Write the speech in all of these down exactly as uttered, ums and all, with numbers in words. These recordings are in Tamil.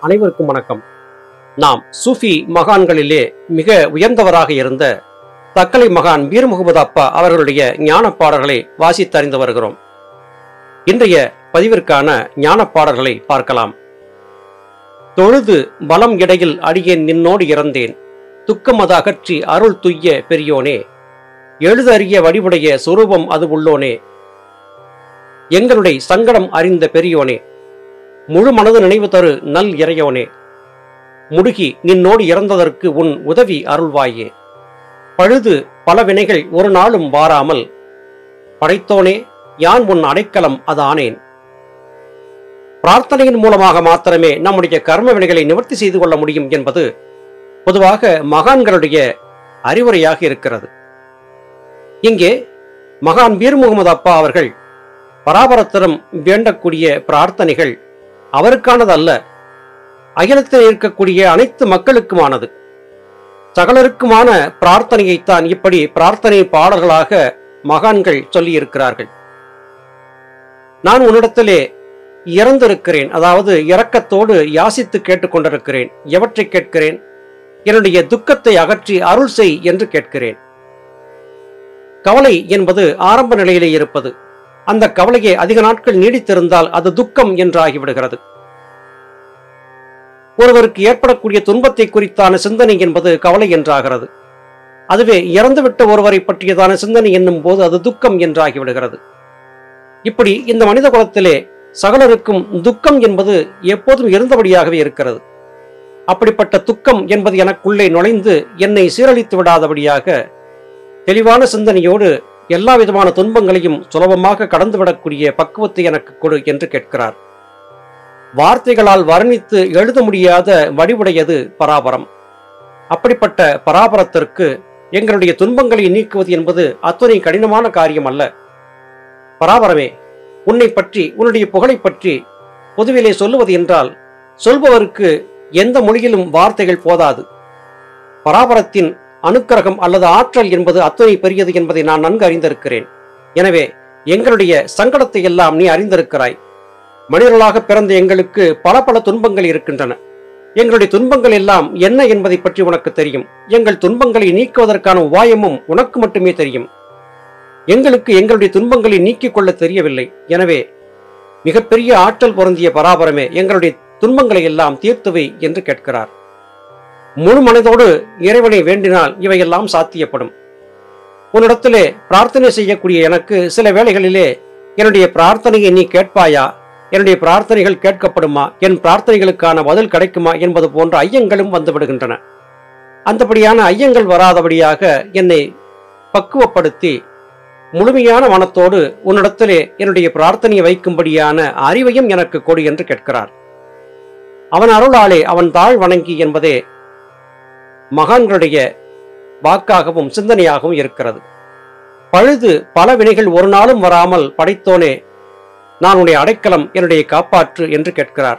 அனைவருக்கும் வணக்கம். நாம் சூஃபி மகான்களிலே மிக உயர்ந்தவராக இருந்த தக்கலை மகான் பீர் முகமது அப்பா அவர்களுடைய ஞான பாடல்களை வாசித்தறிந்து வருகிறோம். இன்றைய பதிவிற்கான ஞான பாடல்களை பார்க்கலாம். தொழுது பலம் இடையில் அடியேன் நின்னோடு இறந்தேன், துக்கமது அகற்றி அருள் துய்ய பெரியோனே, எழுதறிய வடிவுடைய சொரூபம் அது உள்ளோனே, எங்களுடைய சங்கடம் அறிந்த பெரியோனே, முழு மனது நினைவு தரு நல் இறையோனே, முடுகி நின்னோடு இறந்ததற்கு உன் உதவி அருள்வாயே, பழுது பல வினைகள் ஒரு நாளும் வாராமல் படைத்தோனே, யான் உன் அடைக்கலம் அது ஆனேன். பிரார்த்தனையின் மூலமாக மாத்திரமே நம்முடைய கர்ம வினைகளை நிவர்த்தி செய்து கொள்ள முடியும் என்பது பொதுவாக மகான்களுடைய அறிவுரையாக இருக்கிறது. இங்கே மகான் பீர் முகமது அப்பா அவர்கள் பராபரத்திடம் வேண்டக்கூடிய பிரார்த்தனைகள் அவருக்கானதல்ல, அகிலத்தில் இருக்கக்கூடிய அனைத்து மக்களுக்குமானது. சகலருக்குமான பிரார்த்தனையைத்தான் இப்படி பிரார்த்தனை பாடல்களாக மகான்கள் சொல்லி இருக்கிறார்கள். நான் உன்னிடத்திலே இறந்திருக்கிறேன், அதாவது இரக்கத்தோடு யாசித்து கேட்டுக்கொண்டிருக்கிறேன். எவற்றை கேட்கிறேன்? என்னுடைய துக்கத்தை அகற்றி அருள் செய் என்று கேட்கிறேன். கவலை என்பது ஆரம்ப நிலையிலே இருப்பது. அந்த கவலையை அதிக நாட்கள் நீடித்திருந்தால் அது துக்கம் என்று ஆகிவிடுகிறது. ஒருவருக்கு ஏற்படக்கூடிய துன்பத்தை குறித்தான சிந்தனை என்பது கவலை என்றாகிறது. அதுவே இறந்துவிட்ட ஒருவரை பற்றியதான சிந்தனை என்னும் போது அது துக்கம் என்றாகிவிடுகிறது. இப்படி இந்த மனித குலத்திலே சகலருக்கும் துக்கம் என்பது எப்போதும் இருந்தபடியாகவே இருக்கிறது. அப்படிப்பட்ட துக்கம் என்பது எனக்குள்ளே நுழைந்து என்னை சீரழித்து விடாதபடியாக தெளிவான சிந்தனையோடு எல்லா விதமான துன்பங்களையும் சுலபமாக கடந்துவிடக்கூடிய பக்குவத்தை எனக்கு கொடு என்று கேட்கிறார். வார்த்தைகளால் வர்ணித்து எழுத முடியாத வடிவுடையது பராபரம். அப்படிப்பட்ட பராபரத்திற்கு எங்களுடைய துன்பங்களை நீக்குவது என்பது அத்துணை கடினமான காரியம் அல்ல. பராபரமே, உன்னை பற்றி உன்னுடைய புகழை பற்றி பொதுவிலே சொல்லுவது என்றால் சொல்பவருக்கு எந்த மொழியிலும் வார்த்தைகள் போதாது. பராபரத்தின் அனுக்கிரகம் அல்லது ஆற்றல் என்பது அத்துணை பெரியது என்பதை நான் நன்கு அறிந்திருக்கிறேன். எனவே எங்களுடைய சங்கடத்தை எல்லாம் நீ அறிந்திருக்கிறாய். மனிதர்களாக பிறந்த எங்களுக்கு பல பல துன்பங்கள் இருக்கின்றன. எங்களுடைய துன்பங்கள் எல்லாம் என்ன என்பதை பற்றி உனக்கு தெரியும். எங்கள் துன்பங்களை நீக்குவதற்கான உபாயமும் உனக்கு மட்டுமே தெரியும். எங்களுக்கு எங்களுடைய துன்பங்களை நீக்கிக் கொள்ள தெரியவில்லை. எனவே மிகப்பெரிய ஆற்றல் பொருந்திய பராபரமே, எங்களுடைய துன்பங்களை எல்லாம் தீர்த்துவை என்று கேட்கிறார். முழு மனதோடு இறைவனை வேண்டினால் இவையெல்லாம் சாத்தியப்படும். உன்னிடத்திலே பிரார்த்தனை செய்யக்கூடிய எனக்கு சில வேளைகளிலே என்னுடைய பிரார்த்தனையை நீ கேட்பாயா, என்னுடைய பிரார்த்தனைகள் கேட்கப்படுமா, என் பிரார்த்தனைகளுக்கான பதில் கிடைக்குமா என்பது போன்ற ஐயங்களும் வந்துவிடுகின்றன. அந்தபடியான ஐயங்கள் வராதபடியாக என்னை பக்குவப்படுத்தி முழுமையான மனத்தோடு உன்னிடத்திலே என்னுடைய பிரார்த்தனையை வைக்கும்படியான அறிவையும் எனக்கு கொடு என்று கேட்கிறார். அவன் அருளாலே அவன் தாழ் வணங்கி என்பதே மகான்களுடைய வாக்காகவும் சிந்தனையாகவும் இருக்கிறது. பழுது பல வினைகள் ஒரு நாளும் வராமல் படைத்தோனே, நான் உன்னுடைய அடைக்கலம் என்னுடைய காப்பாற்று என்று கேட்கிறார்.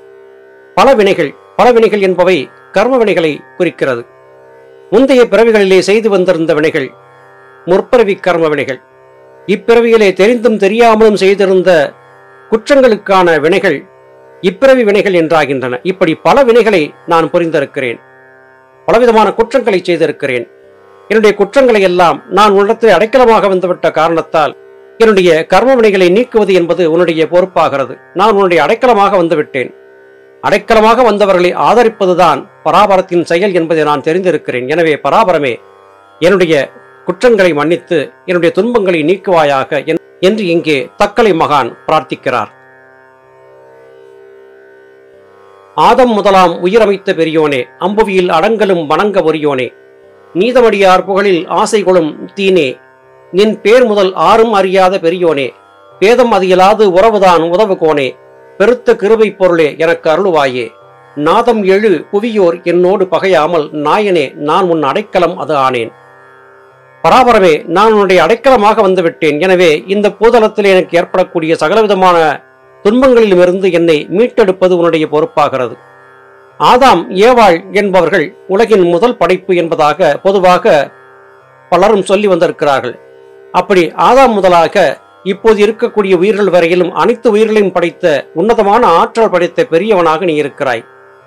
பல வினைகள் பல வினைகள் என்பவை கர்ம வினைகளை குறிக்கிறது. முந்தைய பிறவிகளிலே செய்து வந்திருந்த வினைகள் முற்பிறவி கர்ம வினைகள். இப்பிறவியிலே தெரிந்தும் தெரியாமலும் செய்திருந்த குற்றங்களுக்கான வினைகள் இப்பிறவி வினைகள் என்றாகின்றன. இப்படி பல வினைகளை நான் புரிந்திருக்கிறேன். பலவிதமான குற்றங்களை செய்திருக்கிறேன். என்னுடைய குற்றங்களை எல்லாம் நான் உன்னிடத்தில் அடைக்கலமாக வந்துவிட்ட காரணத்தால் என்னுடைய கர்ம வினைகளை நீக்குவது என்பது உன்னுடைய பொறுப்பாகிறது. நான் உன்னுடைய அடைக்கலமாக வந்துவிட்டேன். அடைக்கலமாக வந்தவர்களை ஆதரிப்பதுதான் பராபரத்தின் செயல் என்பதை நான் தெரிந்திருக்கிறேன். எனவே பராபரமே, என்னுடைய குற்றங்களை மன்னித்து என்னுடைய துன்பங்களை நீக்குவாயாக என்று இங்கே தக்கலை மகான் பிரார்த்திக்கிறார். ஆதம் முதலாம் உயிரமைத்த பெரியோனே, அம்புவியில் அடங்கலும் வணங்க ஒரியோனே, நீதமடியார் புகழில் ஆசை கொளும் தீனே, நின் பேர் முதல் ஆறும் அறியாத பெரியோனே, பேதம் அதியலாது உறவுதான் உதவு கோனே, பெருத்த கிருபை பொருளே எனக்கு அருளுவாயே, நாதம் எழு புவியோர் என்னோடு பகையாமல் நாயனே, நான் உன் அடைக்கலம் அது ஆனேன். பராபரமே, நான் உன்னுடைய அடைக்கலமாக வந்துவிட்டேன். எனவே இந்த பூதளத்தில் எனக்கு ஏற்படக்கூடிய சகலவிதமான துன்பங்களிலுமிருந்து என்னை மீட்டெடுப்பது உன்னுடைய பொறுப்பாகிறது. ஆதாம் ஏவாள் என்பவர்கள் உலகின் முதல் படைப்பு என்பதாக பொதுவாக பலரும் சொல்லி வந்திருக்கிறார்கள். அப்படி ஆதாம் முதலாக இப்போது இருக்கக்கூடிய உயிர்கள் வரையிலும் அனைத்து உயிர்களையும் படைத்த உன்னதமான ஆற்றல் படைத்த பெரியவனாக நீ இருக்கிறாய்.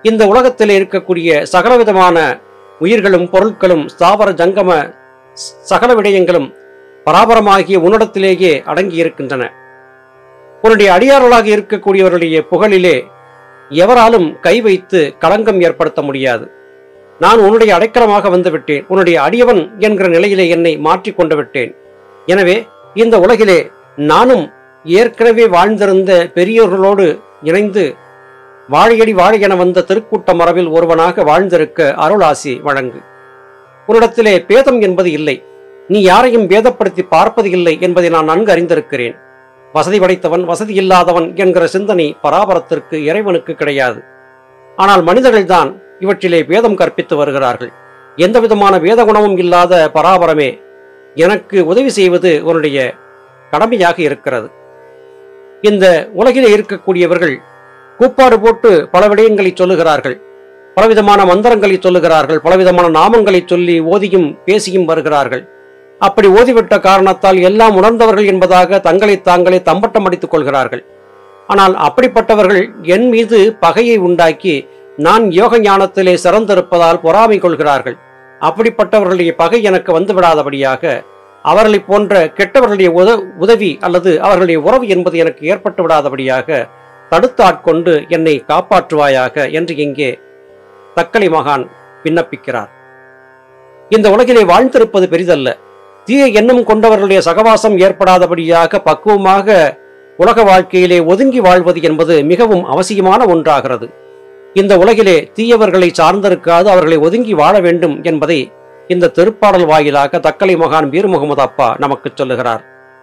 இந்த உலகத்தில் இருக்கக்கூடிய சகலவிதமான உயிர்களும் பொருட்களும் ஸ்தாவர ஜங்கம சகல விடயங்களும் பராபரமாகிய உன்னிடத்திலேயே அடங்கி இருக்கின்றன. உன்னுடைய அடியார்களாக இருக்கக்கூடியவர்களுடைய புகழிலே எவராலும் கை வைத்து களங்கம் ஏற்படுத்த முடியாது. நான் உன்னுடைய அடைக்கலமாக வந்துவிட்டேன். உன்னுடைய அடியவன் என்கிற நிலையிலே என்னை மாற்றிக் கொண்டு விட்டேன். எனவே இந்த உலகிலே நானும் ஏற்கனவே வாழ்ந்திருந்த பெரியோர்களோடு இணைந்து வாழையடி வாழை என வந்த திருக்கூட்ட மரபில் ஒருவனாக வாழ்ந்திருக்க அருளாசி வழங்கு. உன்னிடத்திலே பேதம் என்பது இல்லை. நீ யாரையும் பேதப்படுத்தி பார்ப்பது இல்லை என்பதை நான் நன்கு அறிந்திருக்கிறேன். வசதி படைத்தவன் வசதி இல்லாதவன் என்கிற சிந்தனை பராபரத்திற்கு இறைவனுக்கு கிடையாது. ஆனால் மனிதர்கள்தான் இவற்றிலே பேதம் கற்பித்து வருகிறார்கள். எந்த விதமான வேத குணமும் இல்லாத பராபரமே எனக்கு உதவி செய்வது உன்னுடைய கடமையாக இருக்கிறது. இந்த உலகிலே இருக்கக்கூடியவர்கள் கூப்பாடு போட்டு பல விடயங்களை சொல்லுகிறார்கள், பலவிதமான மந்திரங்களை சொல்லுகிறார்கள், பலவிதமான நாமங்களை சொல்லி ஓதியும் பேசியும் வருகிறார்கள். அப்படி ஓதிவிட்ட காரணத்தால் எல்லாம் உணர்ந்தவர்கள் என்பதாக தங்களை தாங்களே தம்பட்டம் அடித்துக் கொள்கிறார்கள். ஆனால் அப்படிப்பட்டவர்கள் என் மீது பகையை உண்டாக்கி நான் யோக ஞானத்திலே சிறந்திருப்பதால் பொறாமை கொள்கிறார்கள். அப்படிப்பட்டவர்களுடைய பகை எனக்கு வந்துவிடாதபடியாக அவர்களை போன்ற கெட்டவர்களுடைய உத உதவி அல்லது அவர்களுடைய உறவு என்பது எனக்கு ஏற்பட்டு விடாதபடியாக தடுத்து ஆட்கொண்டு என்னை காப்பாற்றுவாயாக என்று இங்கே தக்கலை மகான் விண்ணப்பிக்கிறார். இந்த உலகிலே வாழ்ந்திருப்பது பெரிதல்ல. தீய எண்ணம் கொண்டவர்களுடைய சகவாசம் ஏற்படாதபடியாக பக்குவமாக உலக வாழ்க்கையிலே ஒதுங்கி வாழ்வது என்பது மிகவும் அவசியமான ஒன்றாகிறது. இந்த உலகிலே தீயவர்களை சார்ந்திருக்காது, அவர்களை ஒதுங்கி வாழ வேண்டும் என்பதை இந்த திருப்பாடல் வாயிலாக தக்கலை மகான் பீர் முகமது அப்பா நமக்கு சொல்லுகிறார்.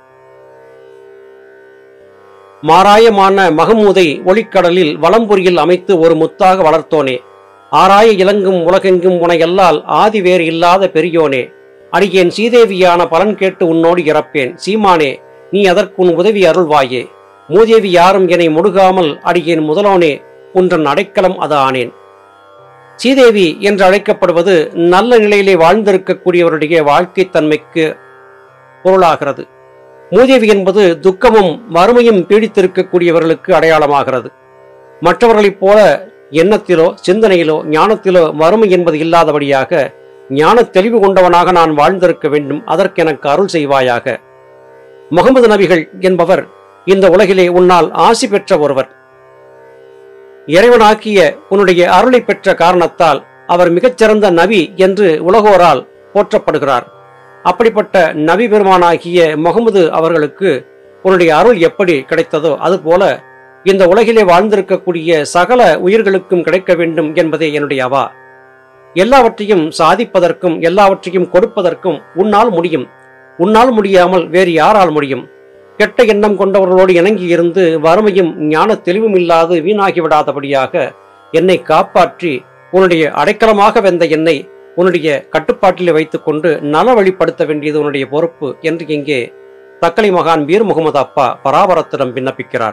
மாராயமான மகமூதை ஒளிக்கடலில் வலம்புரியில் அமைத்து ஒரு முத்தாக வளர்த்தோனே, ஆராய இலங்கும் உலகெங்கும் உனையல்லால் ஆதி வேறு இல்லாத பெரியோனே, அடியேன் சீதேவியான பலன் கேட்டு உன்னோடு இறப்பேன். சீமானே, நீ அதற்குன் உதவி அருள்வாயே. மூதேவி யாரும் என்னை முடுகாமல் அடியேன் முதலோனே, உன்றன் அடைக்கலம் அது ஆனேன். சீதேவி என்று அழைக்கப்படுவது நல்ல நிலையிலே வாழ்ந்திருக்கக்கூடியவருடைய வாழ்க்கை தன்மைக்கு பொருளாகிறது. மூதேவி என்பது துக்கமும் வறுமையும் பீடித்திருக்கக்கூடியவர்களுக்கு அடையாளமாகிறது. மற்றவர்களைப் போல எண்ணத்திலோ சிந்தனையிலோ ஞானத்திலோ வறுமை என்பது இல்லாதபடியாக ஞான தெளிவு கொண்டவனாக நான் வாழ்ந்திருக்க வேண்டும். அதற்கு எனக்கு அருள் செய்வாயாக. முகமது நபிகள் என்பவர் இந்த உலகிலே உன்னால் ஆசி பெற்ற ஒருவர். இறைவனாக்கிய உன்னுடைய அருளை பெற்ற காரணத்தால் அவர் மிகச்சிறந்த நபி என்று உலகோரால் போற்றப்படுகிறார். அப்படிப்பட்ட நபி பெருமானாகிய முகமது அவர்களுக்கு உன்னுடைய அருள் எப்படி கிடைத்ததோ அதுபோல இந்த உலகிலே வாழ்ந்திருக்கக்கூடிய சகல உயிர்களுக்கும் கிடைக்க வேண்டும் என்பதே என்னுடைய அவா. எல்லாவற்றையும் சாதிப்பதற்கும் எல்லாவற்றையும் கொடுப்பதற்கும் உன்னால் முடியும். உன்னால் முடியாமல் வேறு யாரால் முடியும்? கெட்ட எண்ணம் கொண்டவர்களோடு இணங்கி இருந்து வறுமையும் ஞான தெளிவும் இல்லாது வீணாகிவிடாதபடியாக என்னை காப்பாற்றி உன்னுடைய அடைக்கலமாக வெந்த என்னை உன்னுடைய கட்டுப்பாட்டில் வைத்துக் கொண்டு நல வழிப்படுத்த வேண்டியது உன்னுடைய பொறுப்பு என்று இங்கே தக்கலை மகான் பீர் முகமது அப்பா பராபரத்திடம் விண்ணப்பிக்கிறார்.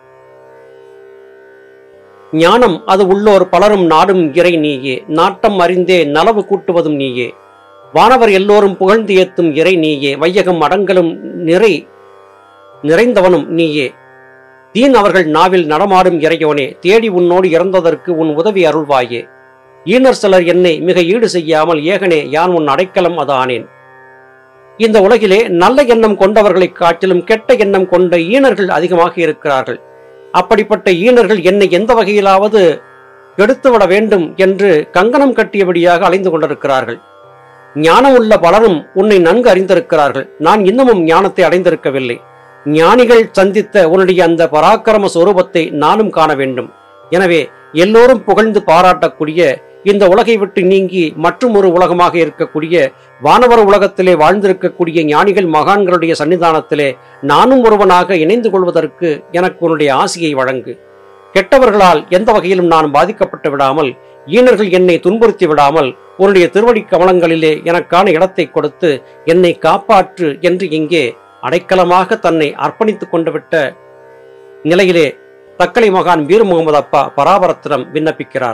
ஞானம் அது உள்ளோர் பலரும் நாடும் இறை நீயே, நாட்டம் அறிந்தே நலவு கூட்டுவதும் நீயே, வானவர் எல்லோரும் புகழ்ந்து ஏத்தும் இறை நீயே, வையகம் அடங்கலும் நிறை நிறைந்தவனும் நீயே, தீன் அவர்கள் நாவில் நடமாடும் இறையோனே, தேடி உன்னோடு இறந்ததற்கு உன் உதவி அருள்வாயே. ஈனர் சிலர் என்னை மிக ஈடு செய்யாமல் ஏகனே யான் உன் அடைக்கலம் அது ஆனேன். இந்த உலகிலே நல்ல எண்ணம் கொண்டவர்களைக் காட்டிலும் கெட்ட எண்ணம் கொண்ட ஈனர்கள் அதிகமாக இருக்கிறார்கள். அப்படிப்பட்ட ஈனர்கள் என்னை எந்த வகையிலாவது கெடுத்துவிட வேண்டும் என்று கங்கணம் கட்டியபடியாக அலைந்து கொண்டிருக்கிறார்கள். ஞானம் உள்ள பலரும் உன்னை நன்கு அறிந்திருக்கிறார்கள். நான் இன்னமும் ஞானத்தை அடைந்திருக்கவில்லை. ஞானிகள் சந்தித்த உன்னுடைய அந்த பராக்கிரம சொரூபத்தை நானும் காண வேண்டும். எனவே எல்லோரும் புகழ்ந்து பாராட்டக்கூடிய இந்த உலகை விட்டு நீங்கி மற்றும் ஒரு உலகமாக இருக்கக்கூடிய வானவர உலகத்திலே வாழ்ந்திருக்கக்கூடிய ஞானிகள் மகான்களுடைய சன்னிதானத்திலே நானும் ஒருவனாக இணைந்து கொள்வதற்கு எனக்கு உன்னுடைய ஆசியை வழங்கு. கெட்டவர்களால் எந்த வகையிலும் நான் பாதிக்கப்பட்டு விடாமல், ஈனர்கள் என்னை துன்புறுத்தி விடாமல் உன்னுடைய திருவடி கமலங்களிலே எனக்கான இடத்தை கொடுத்து என்னை காப்பாற்று என்று இங்கே அடைக்கலமாக தன்னை அர்ப்பணித்துக் கொண்டு விட்ட நிலையிலே தக்கலை மகான் பீர் முகமது அப்பா பராபரத்திடம் விண்ணப்பிக்கிறார்.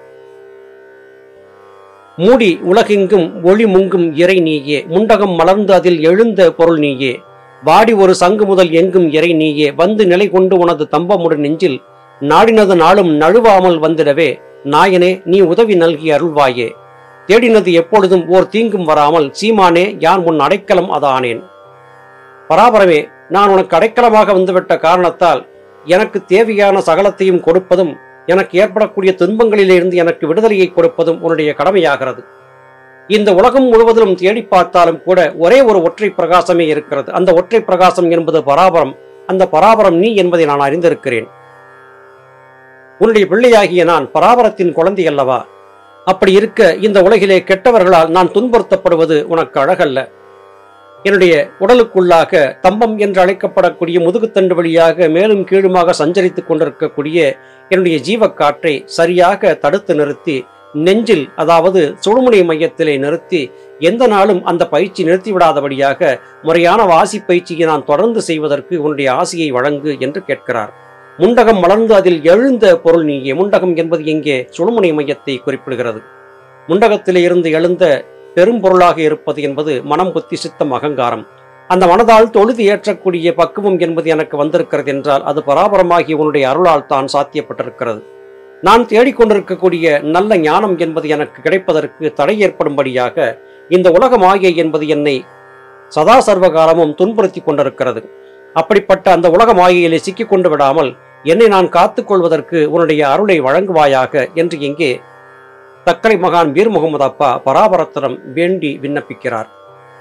மூடி உலகெங்கும் ஒளி முங்கும் இறை நீயே, முண்டகம் மலர்ந்து அதில் எழுந்த பொருள் நீயே, வாடி ஒரு சங்கு முதல் எங்கும் இறை நீயே, வந்து நிலை கொண்டு உனது தம்பமுடன் நெஞ்சில் நாடினது நாளும் நழுவாமல் வந்திடவே நாயனே, நீ உதவி நல்கி அருள்வாயே. தேடினது எப்பொழுதும் ஓர் தீங்கும் வராமல் சீமானே, யான் உன் அடைக்கலம் அதானேன். பராபரமே, நான் உனக்கு அடைக்கலமாக வந்துவிட்ட காரணத்தால் எனக்கு தேவையான சகலத்தையும் கொடுப்பதும் எனக்கு ஏற்படக்கூடிய துன்பங்களிலிருந்து எனக்கு விடுதலையை கொடுப்பதும் உன்னுடைய கடமையாகிறது. இந்த உலகம் முழுவதிலும் தேடி பார்த்தாலும் கூட ஒரே ஒரு ஒற்றை பிரகாசமே இருக்கிறது. அந்த ஒற்றை பிரகாசம் என்பது பராபரம். அந்த பராபரம் நீ என்பதை நான் அறிந்திருக்கிறேன். உன்னுடைய பிள்ளையாகிய நான் பராபரத்தின் குழந்தை அல்லவா? அப்படி இருக்க இந்த உலகிலே கெட்டவர்களால் நான் துன்புறுத்தப்படுவது உனக்கு அழகல்ல. என்னுடைய உடலுக்குள்ளாக தம்பம் என்று அழைக்கப்படக்கூடிய முதுகுத்தண்டு வழியாக மேலும் கீழுமாக சஞ்சரித்துக் கொண்டிருக்கக்கூடிய என்னுடைய ஜீவக்காற்றை சரியாக தடுத்து நிறுத்தி நெஞ்சில், அதாவது சுழுமுனை மையத்திலே நிறுத்தி எந்த நாளும் அந்த பயிற்சி நிறுத்திவிடாதபடியாக முறையான வாசி பயிற்சியை நான் தொடர்ந்து செய்வதற்கு உன்னுடைய ஆசையை வழங்கு என்று கேட்கிறார். முண்டகம் மலர்ந்து அதில் எழுந்த பொருள் நீயே. முண்டகம் என்பது எங்கே? சுழுமுனை மையத்தை குறிப்பிடுகிறது. முண்டகத்திலே இருந்து எழுந்த பெரும் பொருளாக இருப்பது என்பது மனம், புத்தி, சித்தம், அகங்காரம். அந்த மனதால் தொழுது ஏற்றக்கூடிய பக்குவம் என்பது எனக்கு வந்திருக்கிறது என்றால் அது பராபரமாகிய உன்னுடைய அருளால் தான் சாத்தியப்பட்டிருக்கிறது. நான் தேடிக்கொண்டிருக்கக்கூடிய நல்ல ஞானம் என்பது எனக்கு கிடைப்பதற்கு தடை ஏற்படும்படியாக இந்த உலக மாயை என்பது என்னை சதா சர்வகாலமும் துன்புறுத்தி கொண்டிருக்கிறது. அப்படிப்பட்ட அந்த உலக மாயையிலே சிக்கிக் கொண்டு விடாமல் என்னை நான் காத்துக் கொள்வதற்கு உன்னுடைய அருளை வழங்குவாயாக என்று இங்கே தக்கலை மகான் வீர் முகமது அப்பா பராபரத்திடம் வேண்டி விண்ணப்பிக்கிறார்.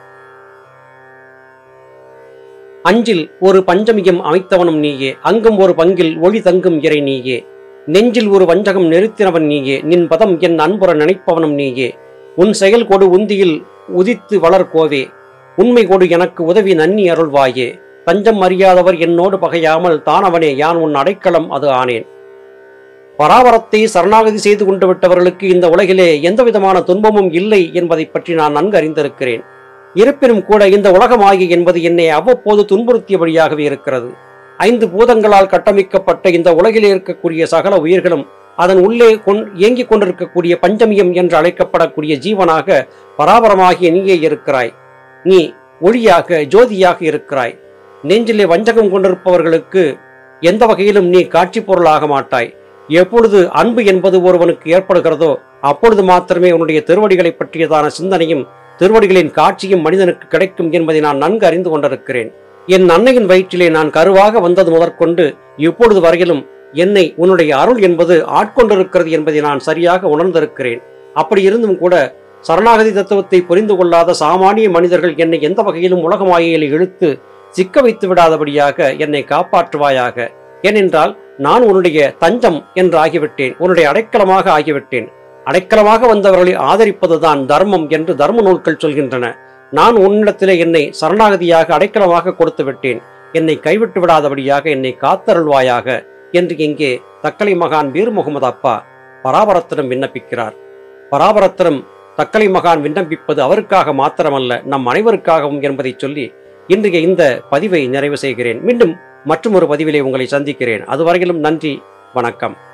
அஞ்சில் ஒரு பஞ்சமியம் அமைத்தவனும் நீயே, அங்கும் ஒரு பங்கில் ஒளி தங்கும் இறை நீயே, நெஞ்சில் ஒரு வஞ்சகம் நிறுத்தினவன் நீயே, நின் பதம் என் அன்புற நினைப்பவனும் நீயே, உன் செயல் கொடு உந்தியில் உதித்து வளர் கோவே, உண்மை கொடு எனக்கு உதவி நன்னி அருள்வாயே, தஞ்சம் அறியாதவர் என்னோடு பகையாமல் தானவனே, யான் உன் அடைக்கலம் அது ஆனேன். பராபரத்தை சரணாகதி செய்து கொண்டு விட்டவர்களுக்கு இந்த உலகிலே எந்த விதமான துன்பமும் இல்லை என்பதை பற்றி நான் நன்கு அறிந்திருக்கிறேன். இருப்பினும் கூட இந்த உலகமாகி என்பது என்னை அவ்வப்போது துன்புறுத்தியபடியாகவே இருக்கிறது. ஐந்து பூதங்களால் கட்டமைக்கப்பட்ட இந்த உலகிலே இருக்கக்கூடிய சகல உயிர்களும் அதன் உள்ளே கொண் இயங்கிக் கொண்டிருக்கக்கூடிய பஞ்சமியம் என்று அழைக்கப்படக்கூடிய ஜீவனாக பராபரமாகிய நீயே இருக்கிறாய். நீ ஒளியாக ஜோதியாக இருக்கிறாய். நெஞ்சிலே வஞ்சகம் கொண்டிருப்பவர்களுக்கு எந்த வகையிலும் நீ காட்சி பொருளாக மாட்டாய். எப்பொழுது அன்பு என்பது ஒருவனுக்கு ஏற்படுகிறதோ அப்பொழுது மாத்திரமே உன்னுடைய திருவடிகளை பற்றியதான சிந்தனையும் திருவடிகளின் காட்சியும் மனிதனுக்கு கிடைக்கும் என்பதை நான் நன்கு அறிந்து கொண்டிருக்கிறேன். என் அன்னையின் வயிற்றிலே நான் கருவாக வந்தது முதற்கொண்டு இப்பொழுது வரையிலும் என்னை உன்னுடைய அருள் என்பது ஆட்கொண்டிருக்கிறது என்பதை நான் சரியாக உணர்ந்திருக்கிறேன். அப்படி இருந்தும் கூட சரணாகதி தத்துவத்தை புரிந்து கொள்ளாத சாமானிய மனிதர்கள் என்னை எந்த வகையிலும் உலக மாயையில் இழுத்து சிக்க வைத்து விடாதபடியாக என்னை காப்பாற்றுவாயாக. ஏனென்றால் நான் உன்னுடைய தஞ்சம் என்று ஆகிவிட்டேன், உன்னுடைய அடைக்கலமாக ஆகிவிட்டேன். அடைக்கலமாக வந்தவர்களை ஆதரிப்பதுதான் தர்மம் என்று தர்ம நூல்கள் சொல்கின்றன. நான் உன்னிடத்திலே என்னை சரணாகதியாக அடைக்கலமாக கொடுத்து விட்டேன். என்னை கைவிட்டு விடாதபடியாக என்னை காத்தருள்வாயாக என்று இங்கே தக்கலை மகான் வீர் முகமது அப்பா பராபரத்திடம் விண்ணப்பிக்கிறார். பராபரத்திடம் தக்கலை மகான் விண்ணப்பிப்பது அவருக்காக மாத்திரமல்ல, நம் அனைவருக்காகவும் என்பதை சொல்லி இன்றைய இந்த பதிவை நிறைவு செய்கிறேன். மீண்டும் மற்றும் ஒரு பதிவிலே உங்களை சந்திக்கிறேன். அதுவரையிலும் நன்றி, வணக்கம்.